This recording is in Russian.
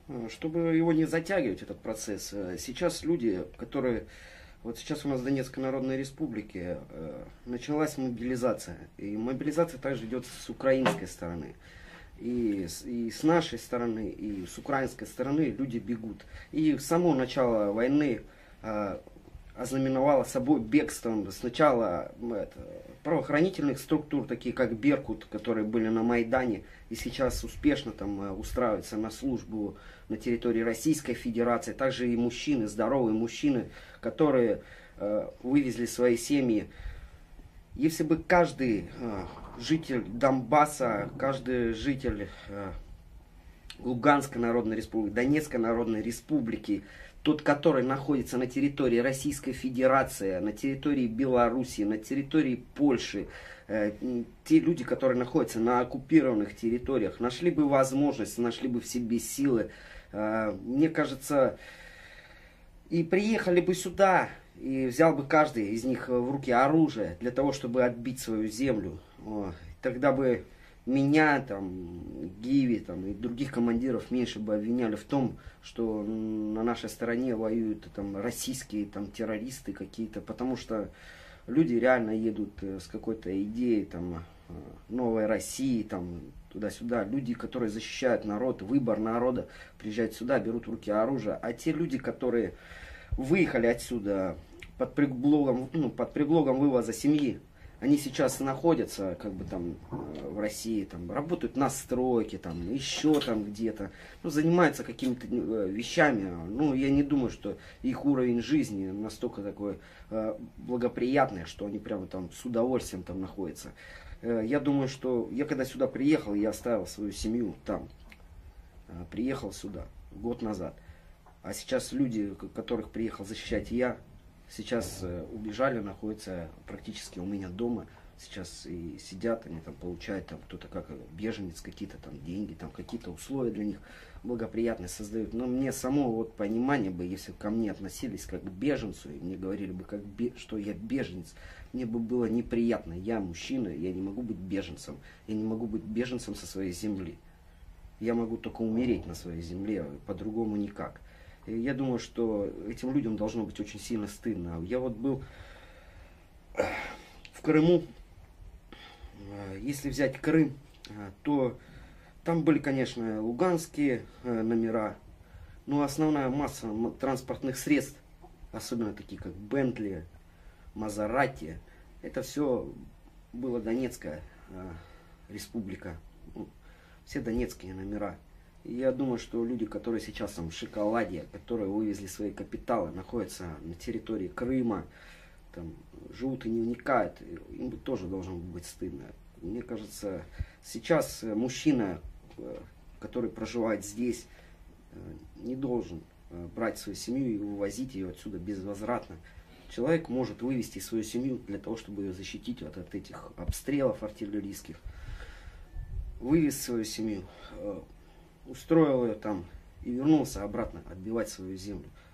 чтобы его не затягивать, этот процесс, сейчас люди, которые... Вот сейчас у нас в Донецкой Народной Республике началась мобилизация. И мобилизация также идет с украинской стороны. И с нашей стороны, и с украинской стороны люди бегут. И само начало войны ознаменовало собой бегством сначала правоохранительных структур, такие как Беркут, которые были на Майдане, и сейчас успешно там устраиваются на службу на территории Российской Федерации. Также и мужчины, здоровые мужчины, которые вывезли свои семьи. Если бы каждый житель Донбасса, каждый житель Луганской Народной Республики, Донецкой Народной Республики, тот, который находится на территории Российской Федерации, на территории Белоруссии, на территории Польши, те люди, которые находятся на оккупированных территориях, нашли бы возможность, нашли бы в себе силы, мне кажется, и приехали бы сюда, и взял бы каждый из них в руки оружие для того, чтобы отбить свою землю. Тогда бы меня, там, Гиви там, и других командиров меньше бы обвиняли в том, что на нашей стороне воюют там, российские там, террористы какие-то, потому что люди реально едут с какой-то идеей там, новой России, там, туда-сюда. Люди, которые защищают народ, выбор народа, приезжают сюда, берут в руки оружие. А те люди, которые выехали отсюда под предлогом вывоза семьи, они сейчас находятся как бы там в России, там, работают на стройке, там, еще там где-то, занимаются какими-то вещами. Я не думаю, что их уровень жизни настолько такой благоприятный, что они прямо там с удовольствием там находятся. Я думаю, что я когда сюда приехал, я оставил свою семью там, приехал сюда год назад. А сейчас люди, которых приехал защищать я, сейчас убежали, находятся практически у меня дома. Сейчас и сидят, они там получают, там кто-то как беженец, какие-то там деньги, там какие-то условия для них благоприятные создают. Но мне само вот понимание бы, если ко мне относились как к беженцу, и мне говорили бы, что я беженец, мне бы было неприятно. Я мужчина, я не могу быть беженцем. Я не могу быть беженцем со своей земли. Я могу только умереть на своей земле, по-другому никак. И я думаю, что этим людям должно быть очень сильно стыдно. Я вот был в Крыму. Если взять Крым, то там были, конечно, луганские номера, но основная масса транспортных средств, особенно такие как Бентли, Мазерати, это все была Донецкая республика, все донецкие номера. И я думаю, что люди, которые сейчас там в шоколаде, которые вывезли свои капиталы, находятся на территории Крыма, там, живут и не вникают, им бы тоже должно быть стыдно. Мне кажется, сейчас мужчина, который проживает здесь, не должен брать свою семью и вывозить ее отсюда безвозвратно. Человек может вывести свою семью для того, чтобы ее защитить от этих обстрелов артиллерийских. Вывез свою семью, устроил ее там и вернулся обратно отбивать свою землю.